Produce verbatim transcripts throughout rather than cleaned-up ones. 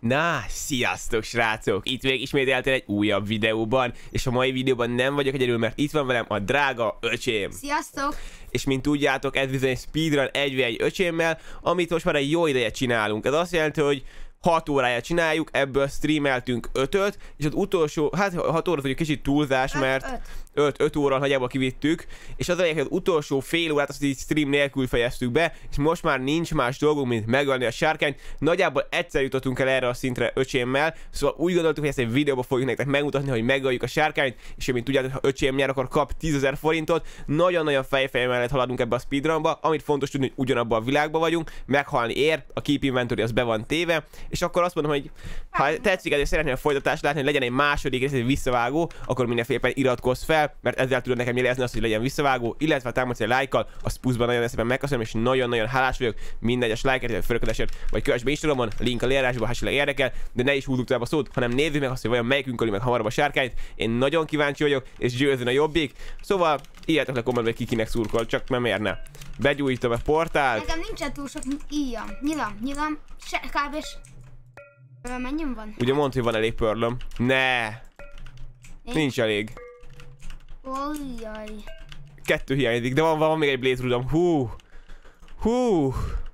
Na, sziasztok srácok! Itt még ismételten egy újabb videóban, és a mai videóban nem vagyok egyedül, mert itt van velem a drága öcsém. Sziasztok! És mint tudjátok, ez bizony speedrun egy v egy öcsémmel, amit most már egy jó ideje csinálunk. Ez azt jelenti, hogy hat óráját csináljuk, ebből streameltünk ötöt, és az utolsó, hát hat óra, hogy kicsit túlzás, mert öt óra nagyjából kivittük, és az egyik, az utolsó fél órát azt így stream nélkül fejeztük be, és most már nincs más dolgunk, mint megölni a sárkányt. Nagyjából egyszer jutottunk el erre a szintre öcsémmel, szóval úgy gondoltuk, hogy ezt egy videóba fogjuk nektek megmutatni, hogy megöljük a sárkányt, és mint tudjátok, ha öcsém nyer, akkor kap tízezer forintot. Nagyon-nagyon fejfej mellett haladunk ebbe a speedrunba, amit fontos tudni, hogy ugyanabban a világban vagyunk, meghalni ér, a Keep Inventory az be van téve, és akkor azt mondom, hogy ha tetszik ez, és szeretnél a folytatást látni, hogy legyen egy második rész, egy visszavágó, akkor mindenféleképpen iratkozz fel, mert ezzel tudod nekem jelezni azt, hogy legyen visszavágó, illetve támadsz egy lájkkal, azt pluszban nagyon szépen megköszönöm, és nagyon-nagyon hálás vagyok minden egyes lájkért, vagy fölködésért, vagy kövess be Instagramon, link a leírásban, ha esetleg érdekel, de ne is húzzuk tovább a szót, hanem nézzük meg azt, hogy vajon melyikünk öli meg hamarabb a sárkányt. Én nagyon kíváncsi vagyok, és győzön a jobbik. Szóval írjátok le kommentben, hogy ki kinek szurkol, csak nem érne. Begyújtom a portált. Nekem nincsen túl sok íjam. Nyilam, nyilam, se kávés. Mennyien van? Ugye mondd, hogy van elég pörlöm. Ne! Én? Nincs elég. Ojjaj. Kettő hiányzik, de van, van még egy Blaze Rudom. Hú! Hú!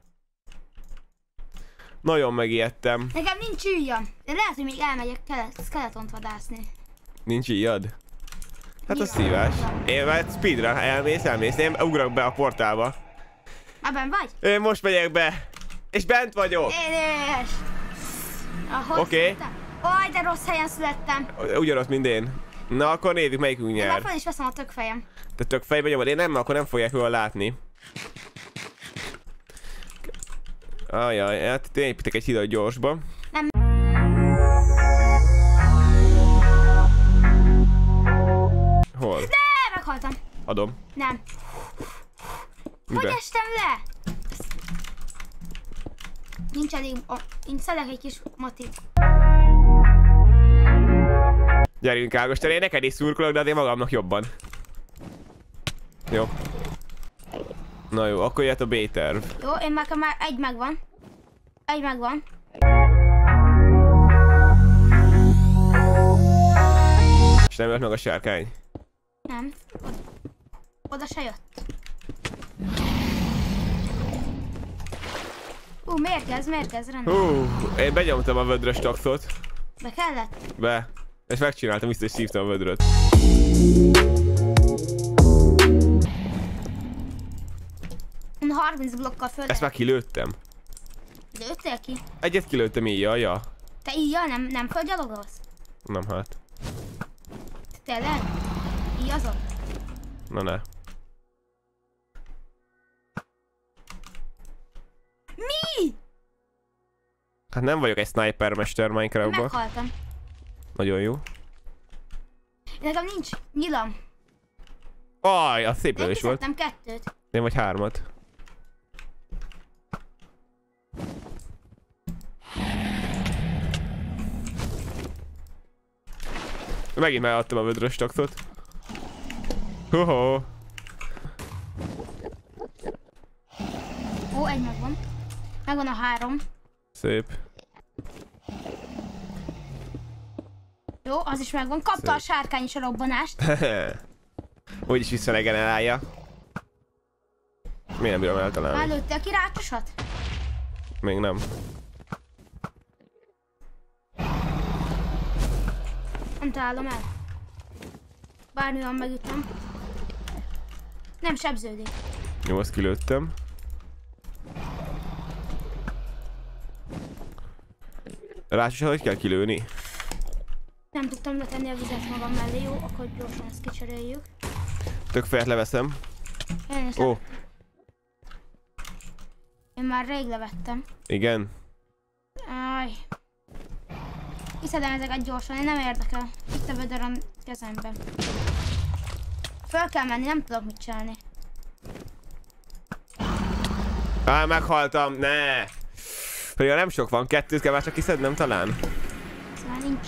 Nagyon megijedtem. Nekem nincs íjam. De lehet, hogy még elmegyek skeletont vadászni. Nincs íjad? Hát az szívás. Én már speedrun, elmész, elmész. Én ugrok be a portálba. Ebben vagy? Én most megyek be. És bent vagyok. Édes! Oké. Okay. Oj, de rossz helyen születtem. Ugyanaz, mint én. Na, akkor nézzük, melyikünk Én nyer. már fel is veszem a tökfejem. Te tök fejbe nyomod, én nem, akkor nem fogják jól látni. Ajaj, hát én építek egy hidat gyorsba. Nem. Hol? De meghaltam. Adom. Nem. Mibe? Hogy estem le? Nincs elég, oh, én szedek egy kis matit. Gyerünk Ágoston, én neked is szurkolok, de azért magamnak jobban. Jó. Na jó, akkor jött a B-terv. Jó, én nekem már egy megvan. Egy megvan. És nem jött meg a sárkány? Nem. Oda, oda se jött. Ú, uh, mérgez, mérgez, rendben. Hú, én benyomtam a vödrös taxot. Be kellett? Be. És megcsináltam, vissza is szívtam a vödröt. Én harminc blokkal föl. Ezt már kilőttem. Lőttél ki? Egyet kilőttem így, ja. Te íjjal nem, nem földgyalogolsz? Nem hát. Tényleg? Íjazod? Na ne. Mi? Hát nem vagyok egy snipermester Minecraftban. Meghaltam. Nagyon jó. Nekem nincs nyilam. Aj, az szép lövés volt. Nem kettőt. Én vagy hármat. Megint megadtam a vödrös taxot. Hoho. Ó, egy megvan. Megvan a három. Szép. Jó, az is megvan. Kapta Szép. a sárkány is a robbanást. Úgyis visszaregenerálja. Miért nem bírom eltalálni? Már lőttél ki rácsosat? Még nem. Nem találom el. Bármilyen megütöm. Nem sebződik. Jó, azt kilőttem. Rácsosat hogy kell kilőni? Nem tudtam letenni a vizet magam mellé, jó? Akkor gyorsan ezt kicseréljük. Tök fejet leveszem. Én, is Ó, le... Én már rég levettem. igen. Áj. Kiszedem ezeket gyorsan, én nem érdekel. Itt a vödör a kezemben. Föl kell menni, nem tudok mit csinálni. Á, meghaltam, ne! Pedig nem sok van, kettőt kell már csak kiszednem talán. Ez már nincs.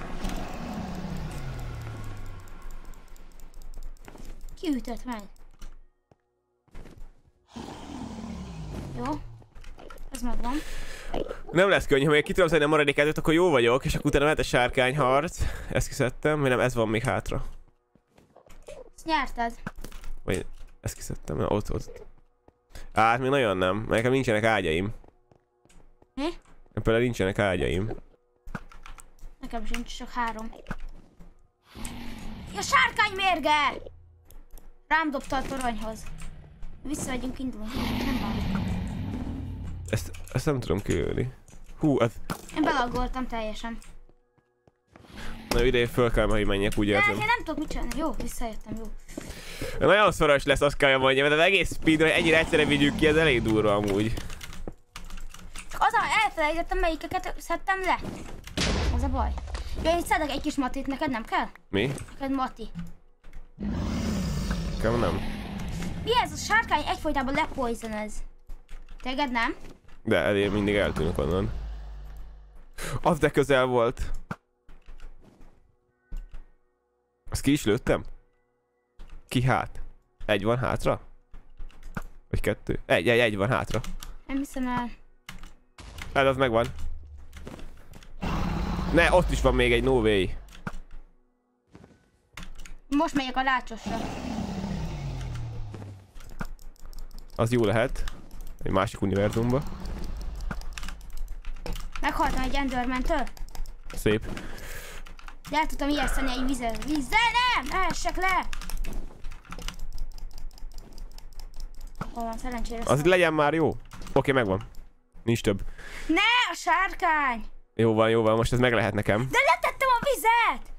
Ki ütött meg? Jó. Ez megvan. Nem lesz könnyű, ha még ki tudom szedni a maradék előtt, akkor jó vagyok, és akkor utána mehet a sárkányharc. Ezt kiszedtem, vagy nem, ez van még hátra. Ezt nyerted. Vagy ezt kiszedtem, na, ott, ott. Hát még nagyon nem, mert nekem nincsenek ágyaim. Mi? Például nincsenek ágyaim. Nekem sincs, csak három. Ja, sárkány mérge! Rám dobta a toronyhoz. Visszavegyünk, indulunk. Nem bánik. Ezt, ezt nem tudom kiölni. Hú, ez... Én belagoltam teljesen. Na ide föl kell, hogy menjek, úgy De érzem. én nem tudok mit csinálni. Jó, visszajöttem, jó. Nagyon szoros lesz, azt kell mondja, mert az egész speedrun ennyire egyszerre vigyük ki, ez elég durva amúgy. Csak az, elfelejtettem, melyikeket szedtem le. Az a baj. Jó, én szedek egy kis matit, neked nem kell? Mi? Neked mati. Nekem nem. Mi ez? A sárkány egyfolytában lepoisonez. Téged nem? De elég mindig eltűnök onnan. Az de közel volt. Azt ki is lőttem? Ki hát? Egy van hátra? Vagy kettő? Egy, egy, egy van hátra. Nem hiszem el. Hát az megvan. Ne, ott is van még egy, no way. Most megyek a lácsosra. Az jó lehet. Egy másik univerzumba. Meghaltam egy Enderman-től. Szép. De el tudtam ijeszteni egy vízzel. Vízzel nem! Ehessek le! Hol van, szerencsére Az legyen már jó. Oké, megvan. Nincs több. Ne, a sárkány! Jó van, jó van, most ez meg lehet nekem. De letettem a vizet!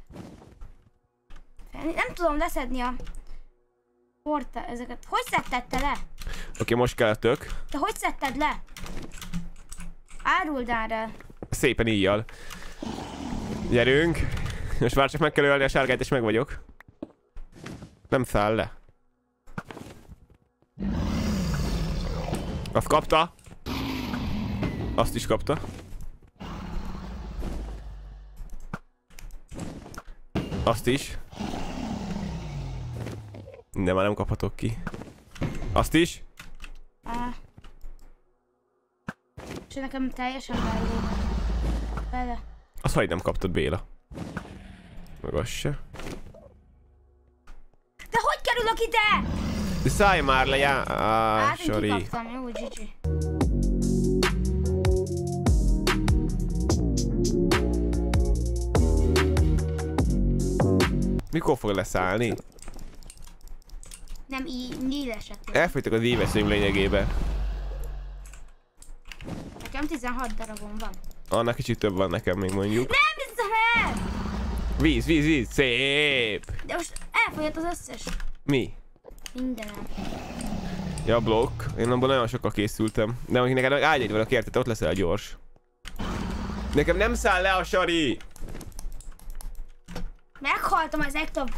Nem tudom leszedni a... Porta, ezeket. Hogy szedted te le? Oké, most kell a tök. Te hogy szedted le? Áruld el. Szépen íjjal. Gyerünk. Most már csak meg kell ölni a sárgányt, és meg vagyok. Nem száll le. Azt kapta. Azt is kapta. Azt is. De már nem kaphatok ki. Azt is. Ah. És nekem teljesen belül. Bele. Azt hogy nem kaptad, Béla. Meg az se. De hogy kerülök ide? De szállj már le, já... Á, Hát én sorry. kikaptam, jó, Gigi. Mikor fog leszállni? Nem így, így esett. Elfogytak az éveszőim lényegében. Nekem tizenhat darabom van. Annak kicsit több van nekem még mondjuk. Nem hiszem el! Víz, víz, víz, szép! De most elfogyott az összes. Mi? Mindenem. Ja, blokk. Én abban nagyon sokkal készültem. De amíg neked ágyaid van, érted, ott leszel gyors. Nekem nem száll le a sari! Meghaltam az ektob.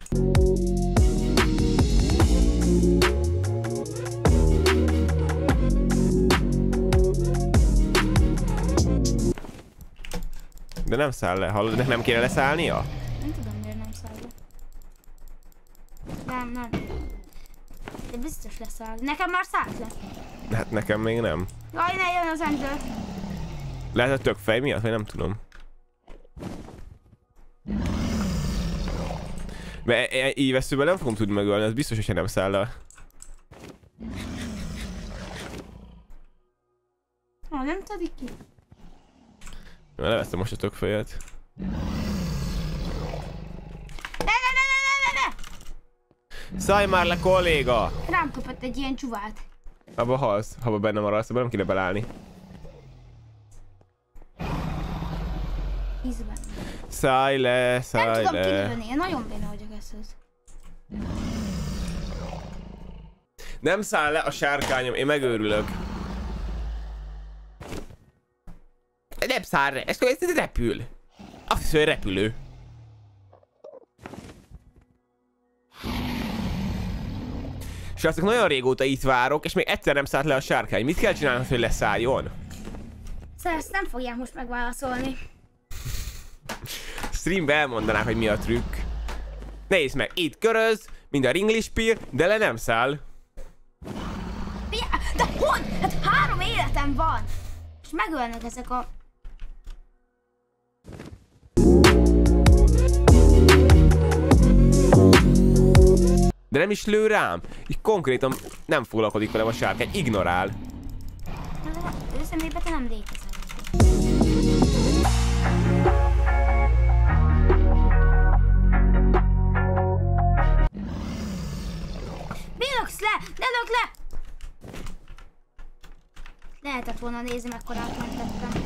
De nem száll le, hallod? De nem kéne leszállnia? Nem tudom, miért nem száll le. Nem, nem. De biztos leszáll. Nekem már szállt le. Hát nekem még nem. Jaj, ne jön az Ender. Lehet a tök fej miatt, vagy nem tudom. Mert e- e- így veszőben nem fogom tudni megölni, ez biztos, hogyha nem száll le. Ha, nem tudik ki. Levesztem most a tökfejet. Ne, ne, ne, ne, ne, ne, ne! Szállj már le, kolléga! Rám kapott egy ilyen csuvát. Abba halsz, ha benne maradsz, abba nem kéne belállni. Ízben. Szállj le, Nem szállj tudom le. kilőni, én nagyon béna vagyok ezhez. Nem száll le a sárkányom, én megőrülök. Nem száll le, ez, ez repül. Azt hiszem, hogy repülő. Srácok, nagyon régóta itt várok, és még egyszer nem szállt le a sárkány. Mit kell csinálni, hogy leszálljon? Szóval ezt nem fogják most megválaszolni. Streambe elmondanák, hogy mi a trükk. Nézd meg, itt köröz, mint a ringlispír, de le nem száll. Mi? De hogy? Hát három életem van! És És megölnek ezek a... De nem is lő rám. Így konkrétan nem foglalkozik velem a sárkány. Ignorál. Ő személyben te nem létezel. Bilogsz le! Ne lögd le! Lehetett volna nézni, mekkorát mentettem.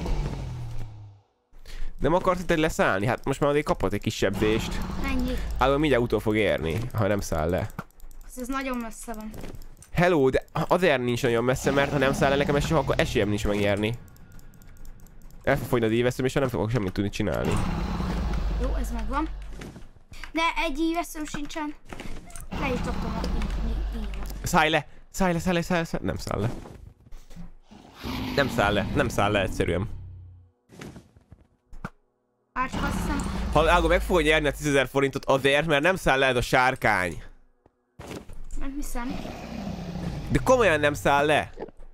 Nem akarsz itt egy leszállni? Hát most már azért kapott egy kis sebzést. Mennyi? Állom mindjárt utol fog érni, ha nem száll le. Ez, ez nagyon messze van. Hello, de azért nincs nagyon messze, mert ha nem száll le nekem esély, akkor esélyem nincs megnyerni. El fog fogyni az éveszőm, és nem fogok semmit tudni csinálni. Jó, ez megvan. De egy éveszőm sincsen. Le is dobtam a íjat. Szállj le! Szállj le, szállj le, szállj le, szállj le. Nem száll le. Nem száll le, nem száll le egyszerűen. Már csak azt hiszem... Ha Ágo meg fogod nyerni a tízezer forintot azért, mert nem száll le ez a sárkány. Nem hiszem. De komolyan nem száll le.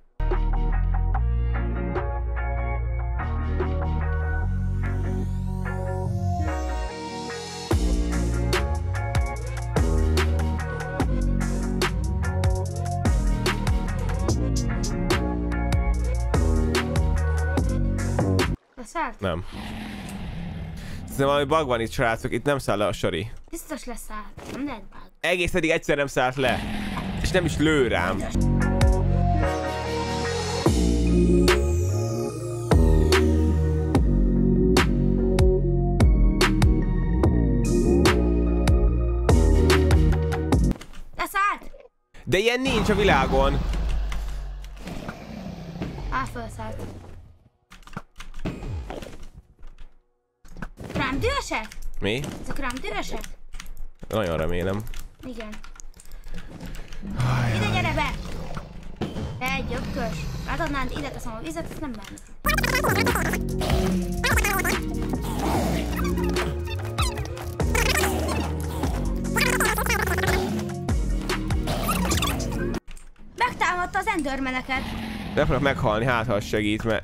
Leszállt? Nem. Szerintem valami bug van itt, srácok, itt nem száll le a sari. Biztos leszállt. Nem lehet bug. Egész eddig egyszer nem szállt le. És nem is lő rám. Leszállt! De ilyen nincs a világon. Á, felszállt. Rám dühösek? Mi? Ezek rám dühösek? Nagyon remélem. Igen. Ide gyere be! Egy ökös. Átadnád, ide teszem a vizet, ezt nem bánok. Megtámadta az endermeneket. Nem fogok meghalni, hát ha az segít, mert...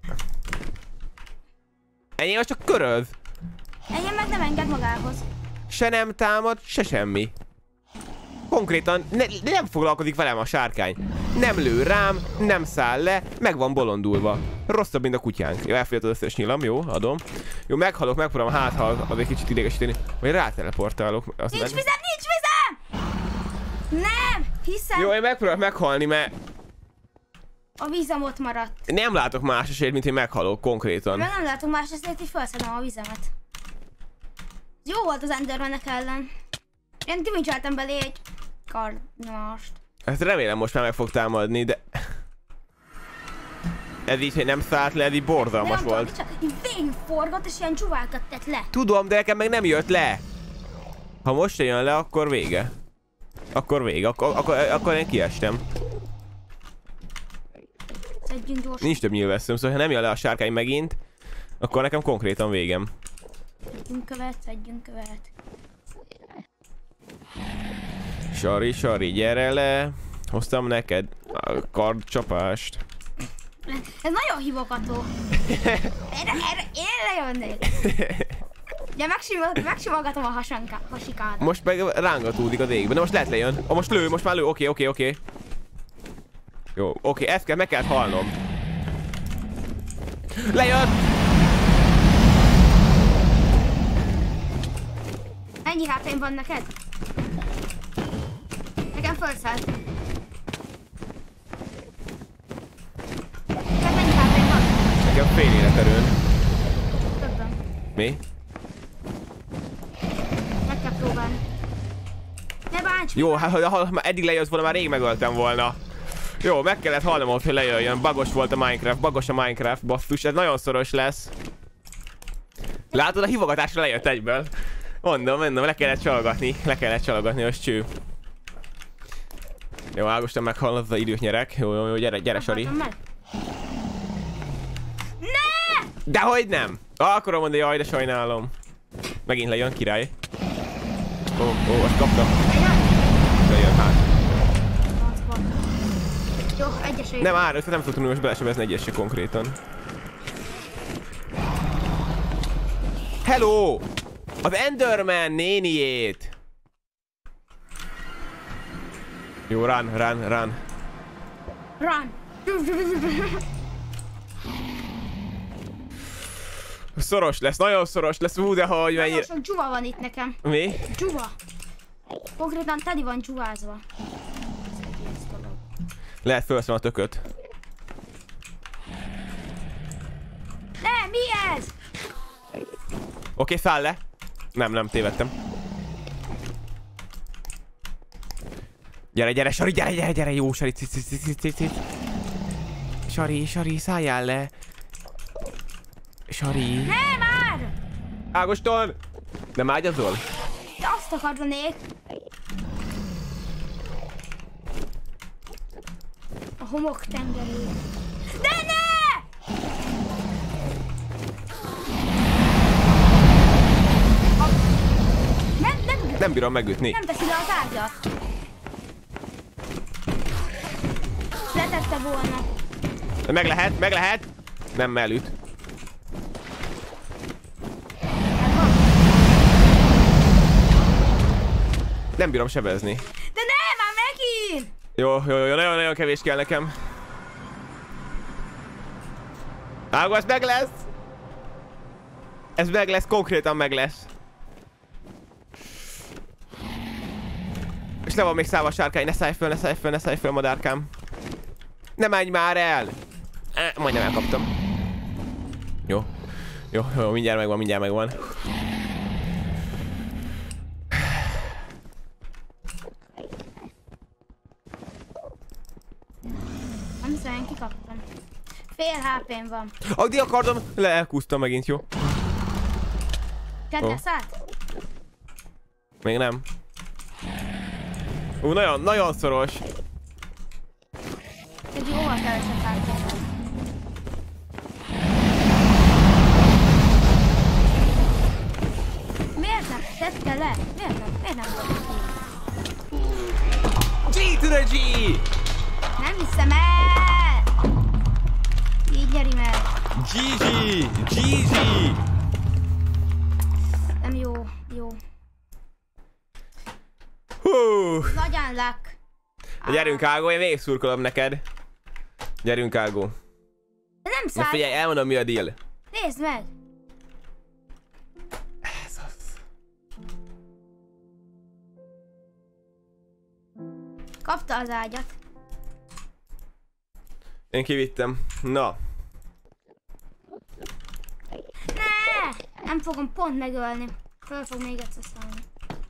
Ennyi, az csak köröd. Ennyi meg nem enged magához. Se nem támad, se semmi. Konkrétan ne, nem foglalkozik velem a sárkány. Nem lő rám, nem száll le, meg van bolondulva. Rosszabb, mint a kutyánk. Jó, elfogyott az összes nyilam, jó, adom. Jó, meghalok, megpróbálom, hát ha az egy kicsit idegesíteni. Vagy ráteleportálok. Nincs vizem, nincs vizem! Nem, hiszem. Jó, én megpróbálok meghalni, mert A vízem ott maradt. nem látok más esélyt, mint hogy meghalok konkrétan. Mert nem látok más, ezért így felszedem a vizemet. Jó volt az endermenek ellen. Én kimincseltem belé egy karnyomást. Hát remélem most már meg fog támadni, de... Ez így, hogy nem szállt le, ez így borzalmas volt. Tudom, csak így végigforgott és ilyen csúvákat tett le. Tudom, de nekem meg nem jött le. Ha most se jön le, akkor vége. Akkor vége, akkor, akkor, akkor én kiestem. Szedjünk gyorsan. Nincs több nyilvesszőm, szóval ha nem jön le a sárkány megint, akkor nekem konkrétan végem. Szedjünk követ, szedjünk követ. Sari, Sari, gyere le. Hoztam neked a kardcsapást. Ez nagyon hívogató. Erre, erre, erre jönnék. Ja, megsimogatom, megsimogatom a hasanká, hasikádat. Most meg rángatódik az égbe. De most lehet lejön. Oh, most lő, most már lő. Oké, oké, oké. Jó, oké, ezt kell, meg kellett halnom. Lejön! Ennyi há pém van neked? Nekem felszállt. Neked mennyi há pém van? Nekem fél életerőn. Többen. Mi? Meg kell próbálni. Ne bánts! Jó, hát ha, ha már eddig lejött volna, már rég megöltem volna. Jó, meg kellett halnom ott, hogy lejöjjön. Bagos volt a Minecraft, bagos a Minecraft, basszus, ez nagyon szoros lesz. Látod, a hívogatásra lejött egyből. Mondom, mondom, le kellett csalogatni, le kellett csalogatni, az cső. Jó, Ágoston meghallod az időt nyerek. Jó, jó, jó, gyere, gyere, Sari. Meg. Ne! Dehogy nem! Akkor mondja, jaj, de sajnálom. Megint lejön, király. Ó, ó, azt kaptam. Lejön? Lejön, hát. Jó, egyesek. Nem, már, nem tudtam most belesebezni egyesek konkrétan. Hello! Az Enderman néniét! Jó, run, run, run. Run! Szoros lesz, nagyon szoros lesz, hú, de hogy mennyire... Nagyon sok dzsuva van itt nekem. Mi? Dzsuva. Konkrétan teli van dzsuvázva. Lehet felveszem a tököt. Ne, mi ez? Oké, okay, száll le. Nem, nem, tévedtem. Gyere, gyere, Sari, gyere, gyere, gyere, jó, Sari, cit, cit, cit, cit, cit. Sari, Sari, szálljál le. Sari. Ne, már! Ágoston! Nem ágyazol? De azt akarnék. A homok tengeré. De ne! A... Nem, nem, Nem bírom megütni. nem teszi le az ágyat. Letette volna. De meg lehet, meg lehet. Nem elüt. Nem bírom sebezni. De nem, már megint! Jó, jó, jó, nagyon-nagyon kevés kell nekem. Ágó, ez meg lesz! Ez meg lesz, konkrétan meg lesz. És le van még szállva a sárkány, ne szállj föl, ne szállj föl, ne szállj föl, madárkám. Ne menj már el! Eh, majdnem elkaptam. Jó. Jó, jó, mindjárt megvan, mindjárt megvan. Nem hiszem, kikaptam. Fél há pém van. Addig akartam, le elkúztam megint, jó? Kedves át? Még nem. Ú, nagyon, nagyon szoros. Egy jóval kevesebb há pém van. Miért nem tette le? Miért nem? Miért nem volt ki? G to the G! Nem hiszem el! Így nyeri meg. gé gé! gé gé! Nem jó, jó. Hú! Nagyon luck. Gyerünk, Ágó, én végig szurkolom neked. Gyerünk, Ágó. De nem Na száll. figyelj, elmondom, mi a deal. Nézd meg! Ez az. Kapta az ágyat. Én kivittem. Na. Ne! Nem fogom pont megölni. Föl fog még egyszer szállni.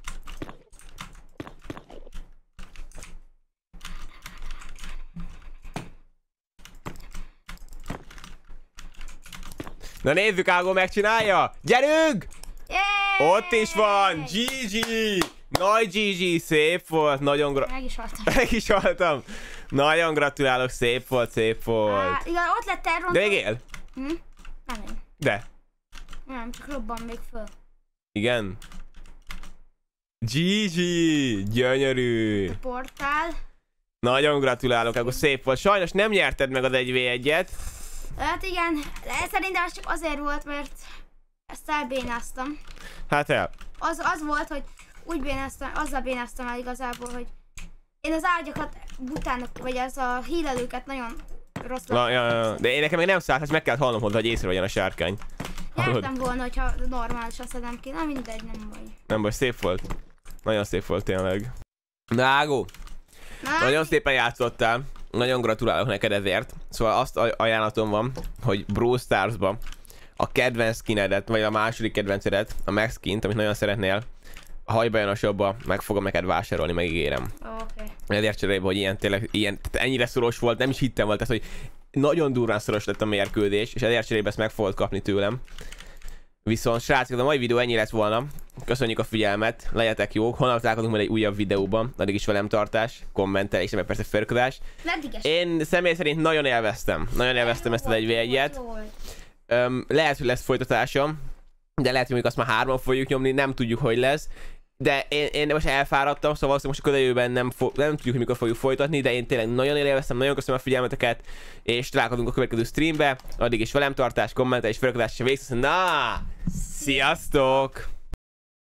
Na nézzük, Ágó megcsinálja! Gyerünk! Yay! Ott is van! gé gé! Nagy gé gé, szép volt, nagyon gra... Meg is haltam. Meg is haltam. Nagyon gratulálok, szép volt, szép volt. Á, igen, ott lett elrontva. De még él? Hm? Nem én. De. Nem, csak robban még föl. Igen. gé gé! Gyönyörű! Portál. Nagyon gratulálok, akkor szép volt. Sajnos nem nyerted meg az egy vé egyet. Hát igen, de szerintem ez csak azért volt, mert ezt elbénáztam. Hát el. Az, az volt, hogy úgy bénáztam, azzal bénáztam el igazából, hogy én az ágyakat butánok, vagy az a hílelőket nagyon rossz Na, ja, ja. De én nekem még nem szállt, meg kellett hallnom hozzá, hogy észrevegyen a sárkány. Nyertem volna, hogyha normálisan szedem ki. Na mindegy, nem baj. Nem baj, szép volt. Nagyon szép volt tényleg. Na, Ágó, Na, nagyon szépen játszottál. Nagyon gratulálok neked ezért. Szóval azt ajánlatom van, hogy Brawl Stars-ba a kedvenc skinedet, vagy a második kedvencedet, a Max skint, amit nagyon szeretnél, a hajbajonosabba meg fogom neked vásárolni, megígérem. oké. Okay. Ezért cserébe, hogy ilyen tényleg, ilyen, tehát ennyire szoros volt, nem is hittem volt, tehát, hogy nagyon durván szoros lett a mérkőzés, és ezért cserébe ezt meg fogod kapni tőlem. Viszont srácok, a mai videó ennyi lett volna. Köszönjük a figyelmet, legyetek jók, holnap találkozunk majd egy újabb videóban, addig is velem tartás, kommentel és nem persze fölködás. Én személy szerint nagyon élveztem, nagyon élveztem ezt az egy vé egyet. Öm, lehet, hogy lesz folytatásom, de lehet, hogy még azt már hárman fogjuk nyomni, nem tudjuk, hogy lesz. de én, én most elfáradtam, szóval most a közeljövőben nem, fo- nem tudjuk, hogy mikor fogjuk folytatni, de én tényleg nagyon élveztem, nagyon köszönöm a figyelmeteket, és találkozunk a következő streambe. Addig is velem tartás, kommentelés, feliratkozás és végszósz. Na, sziasztok!